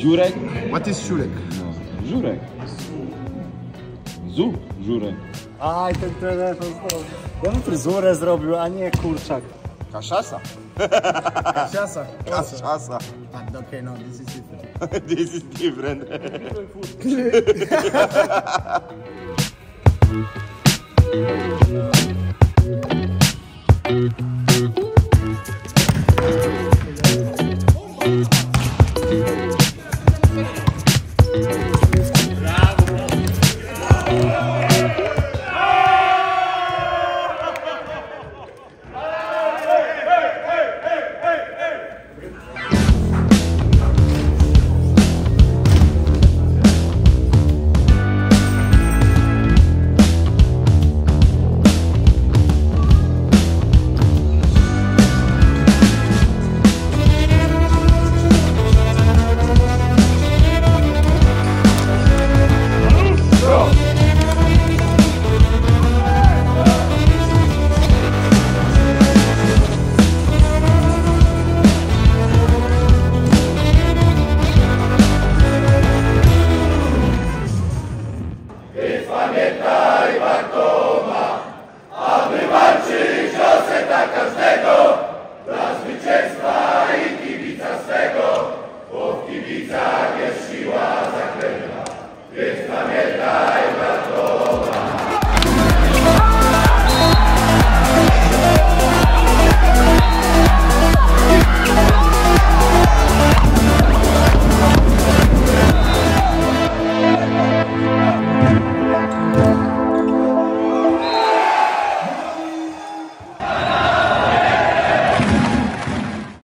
Żurek? What is żurek? No, żurek. Żurek. Aj, ten telefon zrobił. Ja bym fryzurę zrobił, a nie kurczak. Kaszasa. Siasa. Kaszasa. Okay, no, this is different. This is different. Different food.